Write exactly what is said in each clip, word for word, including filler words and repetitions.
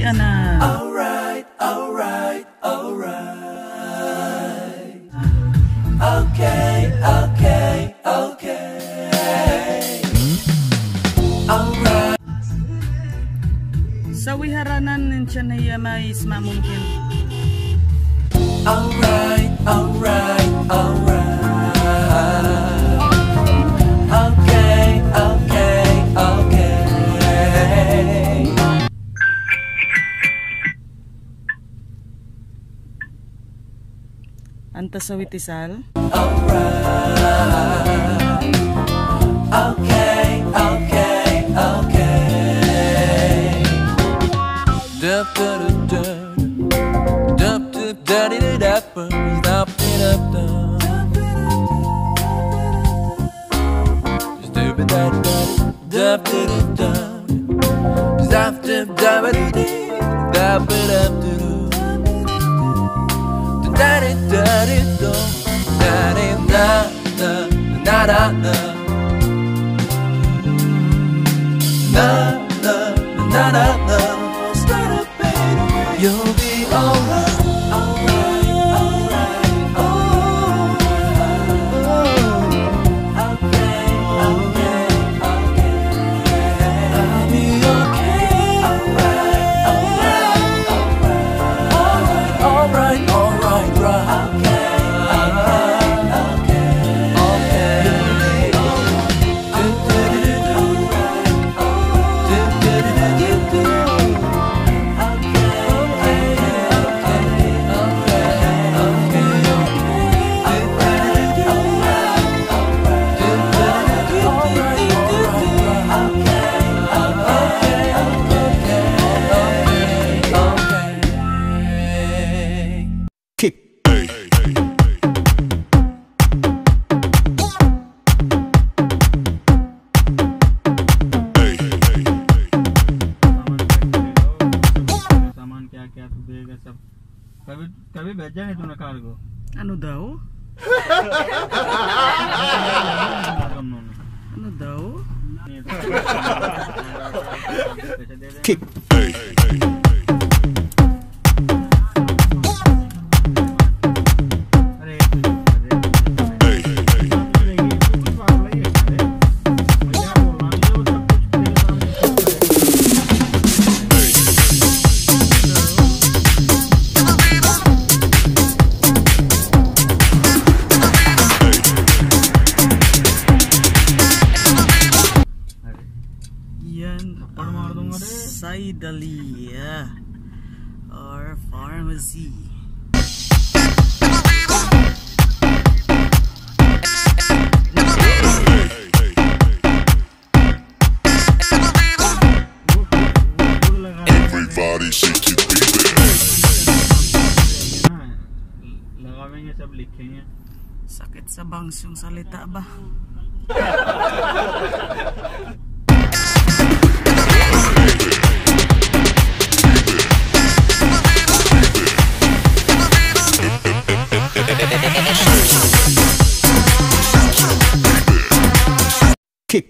Uwian na. Alright, alright, alright. Okay, okay, okay. Alright. Sa wiharanan ng siya na may isma mungkin. Alright, alright, alright. Okay, okay, okay. Anta sa witisal. Alright. Okay, okay, okay. Dup dup dup dup dup daddy dup dup dup dup. Stupid daddy dup dup dup dup dup daddy dup dup dup. Daddy, daddy, do, daddy, na, na, na, na, na, na, na, na, na, na. Start up, baby. You'll be alright, alright, alright, alright. Okay, okay, okay. I'll be okay. Alright, alright, alright, alright, alright. कभी कभी भेजा नहीं तूने cargo Ano daw? Ano daw? Kick. Saidalia or pharmacy. Everybody shake it, baby. लगावेंगे सब लिखेंगे. Sakit sa bangs yung salita ba? Kick.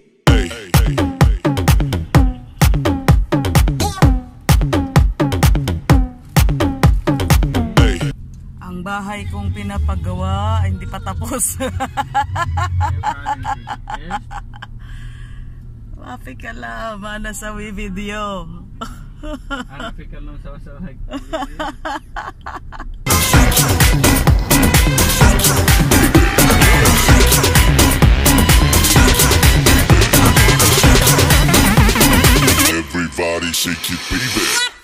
Ang bahay kong pinapagawa ay hindi pa tapos. Mapika lang, mana sa video. Mapika lang sa sa Everybody shake it, baby.